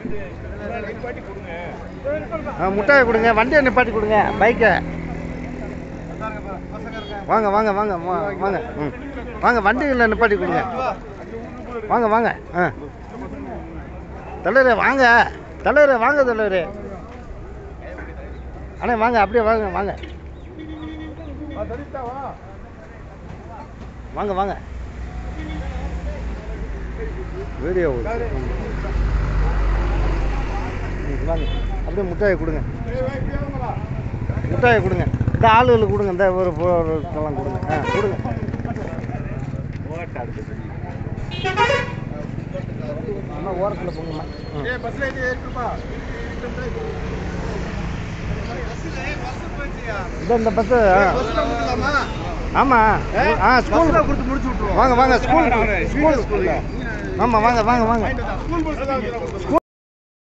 முட்டாயை கொடுங்க, வண்டியை நிப்பாட்டி கொடுங்க, பைக்கை. வாங்க வாங்க வாங்க வாங்க. வாங்க, வண்டியில் நிப்பாட்டி கொடுங்க. வாங்க வாங்க. தலைவரே வாங்க, தலைவரே வாங்க, தலைவரே. அண்ணே வாங்க, அப்படியே வாங்க வாங்க வாங்க வாங்க. வீடியோ வாங்க, அப்படியே முட்டாயை கொடுங்க, முட்டாயை கொடுங்க. இந்த ஆளுகளுக்கு கொடுங்க, இந்த ஒருக்கெல்லாம் கொடுங்க. கொடுங்க. ஓரத்தில் போங்கம்மா. இந்த பஸ்ஸு ஆமாம். ஸ்கூலில் கொடுத்து முடிச்சு விட்ருவோம். வாங்க வாங்க, ஸ்கூல் ஸ்கூலில். ஆமாம் வாங்க வாங்க வாங்க.